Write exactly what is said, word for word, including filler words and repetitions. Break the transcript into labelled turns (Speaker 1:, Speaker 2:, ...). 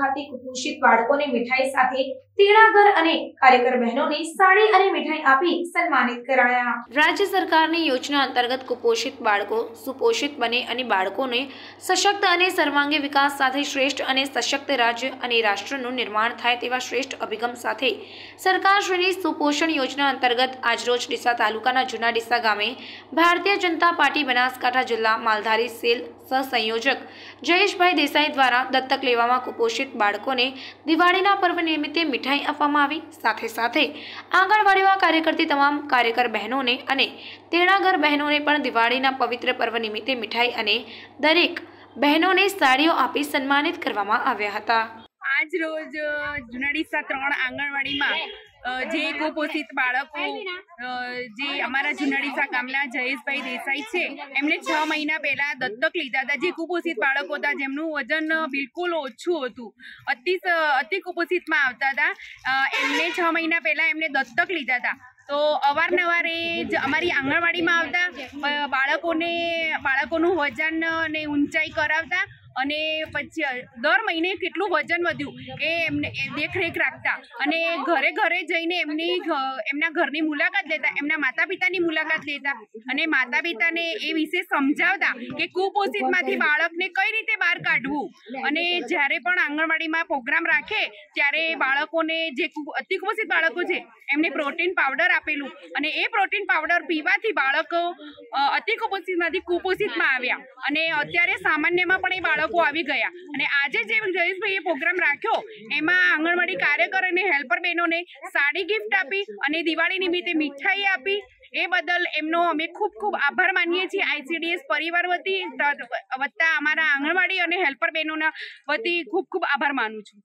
Speaker 1: ખાતે કુપોષિત બાળકોને મીઠાઈ સાથે તેડાગર અને કાર્યકર બહેનોને સાડી અને મીઠાઈ આપી સન્માનિત કરાયા। રાજ્ય સરકારની યોજના અંતર્ગત કુપોષિત બાળકો સુપોષિત બને અને બાળકોને સશક્ત અને સર્વાંગી વિકાસ સાથે શ્રેષ્ઠ અને સશક્ત રાજ્ય અને રાષ્ટ્રનું નિર્માણ થાય તેવા શ્રેષ્ઠ અભિગમ સાથે સરકારશ્રીની સુપોષણ યોજના અંતર્ગત આજરોજ ડીસા તાલુકાના જૂના ડીસા ગામે ભારતીય જનતા પાર્ટી બનાસકાંઠા જિલ્લા માલધારી સેલ સહસંયોજક જયેશભાઈ દેસાઈ દ્વારા દત્તક લેવામાં કુપોષિત બાળકોને દિવાળીના પર્વ નિમિત્તે મીઠાઈ આપવામાં આવી। સાથે સાથે આંગણવાડીમાં કાર્ય કરતી તમામ કાર્યકર બહેનોને અને તેડાગર બહેનોને પણ દિવાળીના પવિત્ર પર્વ નિમિત્તે મીઠાઈ અને દરેક બહેનોને સાડીઓ આપી સન્માનિત કરવામાં આવ્યા હતા।
Speaker 2: આજ રોજ જૂના ડીસા ત્રણ આંગણવાડીમાં જે કુપોષિત બાળકો જે અમારા જૂના ડીસા ગામના જયેશભાઈ દેસાઈ છે એમણે છ મહિના પહેલા દત્તક લીધા હતા। જે કુપોષિત બાળકો હતા જેમનું વજન બિલકુલ ઓછું હતું, અતિ અતિ કુપોષિતમાં આવતા હતા, એમને છ મહિના પહેલા એમને દત્તક લીધા હતા। તો અવારનવાર એ અમારી આંગણવાડીમાં આવતા, બાળકોને બાળકોનું વજન અને ઊંચાઈ કરાવતા અને પછી દર મહિને કેટલું વજન વધ્યું એ એમને દેખરેખ રાખતા અને ઘરે ઘરે જઈને એમની એમના ઘરની મુલાકાત લેતા, એમના માતા પિતાની મુલાકાત લેતા અને માતા પિતાને એ વિશે સમજાવતા કે કુપોષિતમાંથી બાળકને કઈ રીતે બહાર કાઢવું। અને જ્યારે પણ આંગણવાડીમાં પ્રોગ્રામ રાખે ત્યારે બાળકોને જે અતિ કુપોષિત બાળકો છે એમને પ્રોટીન પાવડર આપેલું અને એ પ્રોટીન પાવડર પીવાથી બાળકો અતિ કુપોષિતમાંથી કુપોષિતમાં આવ્યા અને અત્યારે સામાન્યમાં પણ એ બાળકો આવી ગયા। અને આજે જે જયેશભાઈએ પ્રોગ્રામ રાખ્યો એમાં આંગણવાડી કાર્યકર અને હેલ્પર બહેનોને સાડી ગિફ્ટ આપી અને દિવાળી નિમિત્તે મીઠાઈ આપી, એ બદલ એમનો અમે ખૂબ ખૂબ આભાર માનીએ છીએ। આઈસીડીએસ પરિવાર વતી વત્તા અમારા આંગણવાડી અને હેલ્પર બહેનોના વતી ખૂબ ખૂબ આભાર માનું છું।